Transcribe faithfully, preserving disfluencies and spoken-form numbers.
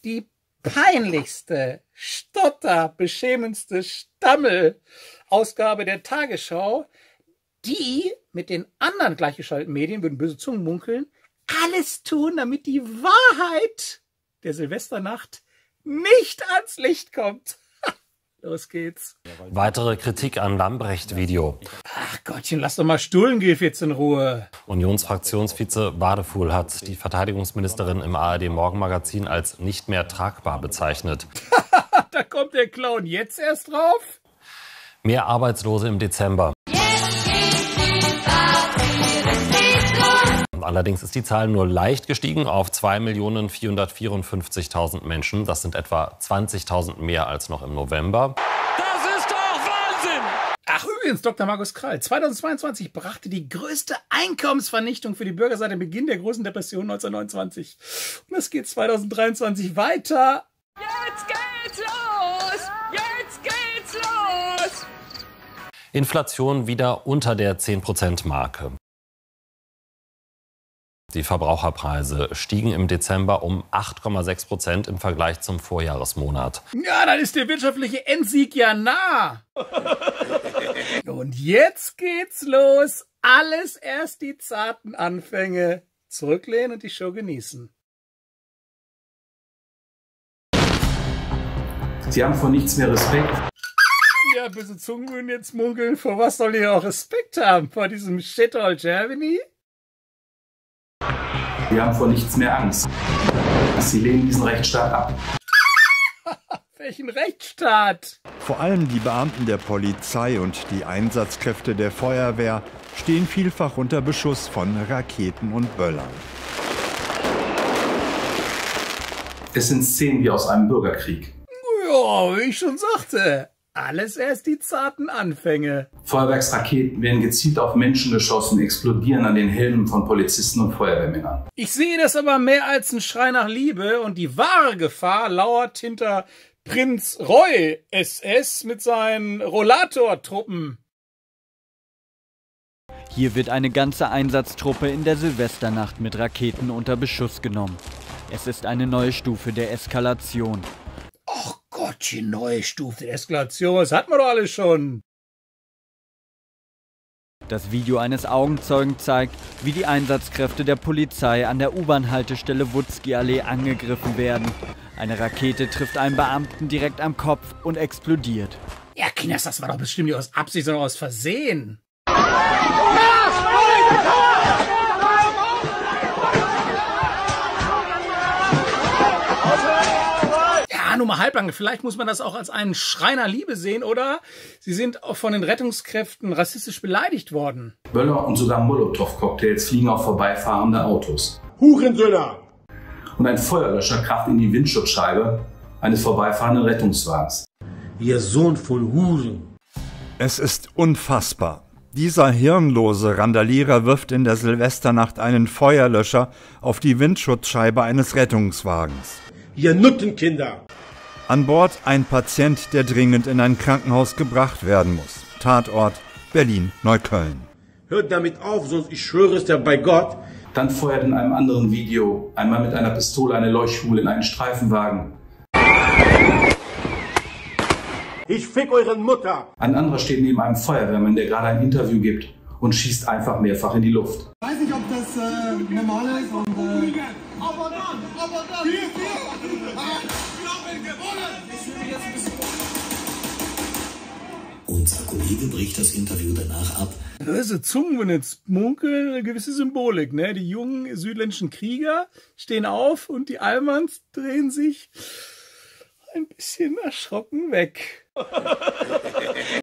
die peinlichste, stotterbeschämendste Stammel-Ausgabe der Tagesschau, die mit den anderen gleichgeschalteten Medien, würden böse Zungen munkeln, alles tun, damit die Wahrheit der Silvesternacht nicht ans Licht kommt. Los geht's. Weitere Kritik an Lambrecht-Video. Ach Gottchen, lass doch mal Stuhlengriff jetzt in Ruhe. Unionsfraktionsvize Wadefuhl hat die Verteidigungsministerin im A R D-Morgenmagazin als nicht mehr tragbar bezeichnet. Da kommt der Clown jetzt erst drauf? Mehr Arbeitslose im Dezember. Allerdings ist die Zahl nur leicht gestiegen auf zwei Millionen vierhundertvierundfünfzigtausend Menschen. Das sind etwa zwanzigtausend mehr als noch im November. Das ist doch Wahnsinn! Ach übrigens, Doktor Markus Krall, zweitausendzweiundzwanzig brachte die größte Einkommensvernichtung für die Bürger seit dem Beginn der großen Depression neunzehnhundertneunundzwanzig. Und das geht zweitausenddreiundzwanzig weiter. Jetzt geht's los! Jetzt geht's los! Inflation wieder unter der zehn Prozent Marke. Die Verbraucherpreise stiegen im Dezember um acht Komma sechs Prozent im Vergleich zum Vorjahresmonat. Ja, dann ist der wirtschaftliche Endsieg ja nah. Und jetzt geht's los. Alles erst die zarten Anfänge. Zurücklehnen und die Show genießen. Sie haben vor nichts mehr Respekt. Ja, böse Zungen würden jetzt munkeln. Vor was soll ihr auch Respekt haben? Vor diesem Shithole Germany? Wir haben vor nichts mehr Angst. Sie lehnen diesen Rechtsstaat ab. Welchen Rechtsstaat? Vor allem die Beamten der Polizei und die Einsatzkräfte der Feuerwehr stehen vielfach unter Beschuss von Raketen und Böllern. Es sind Szenen wie aus einem Bürgerkrieg. Ja, wie ich schon sagte. Alles erst die zarten Anfänge. Feuerwerksraketen werden gezielt auf Menschen geschossen, explodieren an den Helmen von Polizisten und Feuerwehrmännern. Ich sehe das aber mehr als ein Schrei nach Liebe und die wahre Gefahr lauert hinter Prinz Roy S S mit seinen Rollatortruppen. Hier wird eine ganze Einsatztruppe in der Silvesternacht mit Raketen unter Beschuss genommen. Es ist eine neue Stufe der Eskalation. Ach Gott, die neue Stufe der Eskalation, das hatten wir doch alles schon. Das Video eines Augenzeugen zeigt, wie die Einsatzkräfte der Polizei an der U-Bahn-Haltestelle Wutzki-Allee angegriffen werden. Eine Rakete trifft einen Beamten direkt am Kopf und explodiert. Ja, Kinders, das war doch bestimmt nicht aus Absicht, sondern aus Versehen. Ja, nur mal halblang. Vielleicht muss man das auch als einen Schrei nach Liebe sehen, oder? Sie sind auch von den Rettungskräften rassistisch beleidigt worden. Böller und sogar Molotow-Cocktails fliegen auf vorbeifahrende Autos. Hurensöhner! Und ein Feuerlöscher kracht in die Windschutzscheibe eines vorbeifahrenden Rettungswagens. Ihr Sohn von Huren! Es ist unfassbar. Dieser hirnlose Randalierer wirft in der Silvesternacht einen Feuerlöscher auf die Windschutzscheibe eines Rettungswagens. Ihr Nuttenkinder! An Bord ein Patient, der dringend in ein Krankenhaus gebracht werden muss. Tatort Berlin-Neukölln. Hört damit auf, sonst ich schwöre es dir bei Gott. Dann feuert in einem anderen Video einmal mit einer Pistole eine Leuchtkugel in einen Streifenwagen. Ich fick euren Mutter! Ein anderer steht neben einem Feuerwehrmann, der gerade ein Interview gibt und schießt einfach mehrfach in die Luft. Ich weiß nicht, ob das äh, normal ist und äh aber dann, aber dann, wir, wir, wir haben gewonnen! Unser Kollege bricht das Interview danach ab. Böse Zungen würden jetzt munkeln, eine gewisse Symbolik, ne? Die jungen südländischen Krieger stehen auf und die Allmanns drehen sich ein bisschen erschrocken weg.